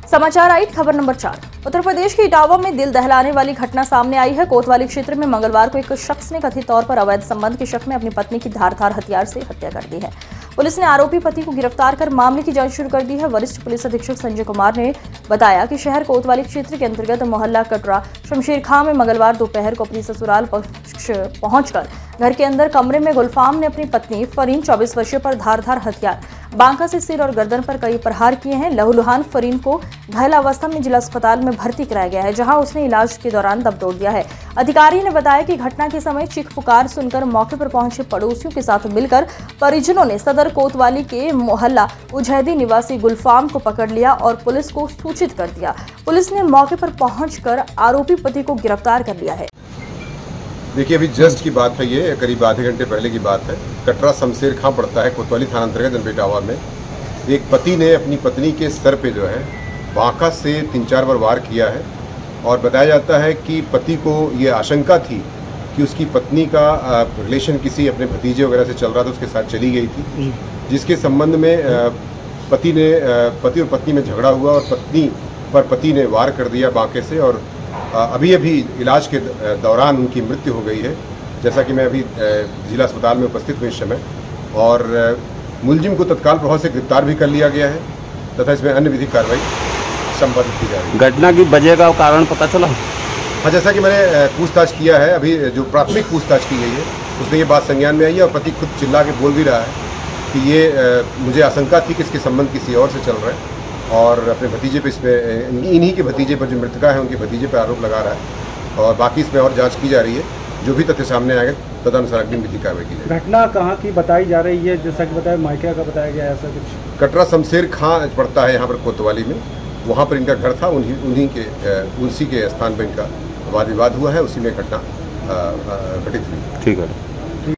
समाचार 8 खबर नंबर 4। उत्तर प्रदेश के इटावा में दिल दहलाने वाली घटना सामने आई है। कोतवाली क्षेत्र में मंगलवार को एक शख्स ने कथित तौर पर अवैध संबंध के शक में अपनी पत्नी की धारदार हथियार से हत्या कर दी है। पुलिस ने आरोपी पति को गिरफ्तार कर मामले की जांच शुरू कर दी है। वरिष्ठ पुलिस अधीक्षक संजय कुमार ने बताया कि शहर कोतवाली क्षेत्र के अंतर्गत मोहल्ला कटरा शमशेर खां में मंगलवार दोपहर को अपनी ससुराल पक्ष पहुंचकर घर के अंदर कमरे में गुलफाम ने अपनी पत्नी फरीन 24 वर्षीय पर धारदार हथियार बांका से सिर और गर्दन पर कई प्रहार किए हैं। लहूलुहान फरीन को घायल अवस्था में जिला अस्पताल में भर्ती कराया गया है, जहां उसने इलाज के दौरान दम तोड़ दिया है। अधिकारी ने बताया कि घटना के समय चीख पुकार सुनकर मौके पर पहुंचे पड़ोसियों के साथ मिलकर परिजनों ने सदर कोतवाली के मोहल्ला उजैदी निवासी गुलफाम को पकड़ लिया और पुलिस को सूचित कर दिया। पुलिस ने मौके पर पहुंचकर आरोपी पति को गिरफ्तार कर लिया है। देखिए, अभी जस्ट की बात है, ये करीब आधे घंटे पहले की बात है। कटरा शमशेर खां पड़ता है कोतवाली थाना अंतर्गत इटावा में। एक पति ने अपनी पत्नी के सर पे जो है बांका से 3-4 बार वार किया है और बताया जाता है कि पति को ये आशंका थी कि उसकी पत्नी का रिलेशन किसी अपने भतीजे वगैरह से चल रहा था, उसके साथ चली गई थी, जिसके संबंध में पति और पत्नी में झगड़ा हुआ और पत्नी पर पति ने वार कर दिया बांके से और अभी इलाज के दौरान उनकी मृत्यु हो गई है, जैसा कि मैं अभी जिला अस्पताल में उपस्थित हूँ इस समय। और मुलजिम को तत्काल प्रभाव से गिरफ्तार भी कर लिया गया है तथा इसमें अन्य विधिक कार्रवाई संपादित की जा रही है। घटना की वजह का कारण पता चला? हाँ, जैसा कि मैंने पूछताछ किया है, अभी जो प्राथमिक पूछताछ की गई है उसमें ये बात संज्ञान में आई है और पति खुद चिल्ला के बोल भी रहा है कि ये मुझे आशंका थी कि इसके संबंध किसी और से चल रहा है और अपने भतीजे पे इसमें इन्हीं के भतीजे पर जो मृतका है उनके भतीजे पर आरोप लगा रहा है और बाकी इसमें और जांच की जा रही है। जो भी तथ्य सामने आएगा तदनुसार अग्रिम विधिक कार्रवाई की जाएगी। घटना कहाँ की बताई जा रही है? जैसा कि बताया मायके का बताया गया, ऐसा कुछ? कटरा शमशेर खां पड़ता है यहाँ पर कोतवाली में, वहाँ पर इनका घर था। उसी के स्थान पर इनका वाद विवाद हुआ है, उसी में घटना घटित हुई। ठीक है।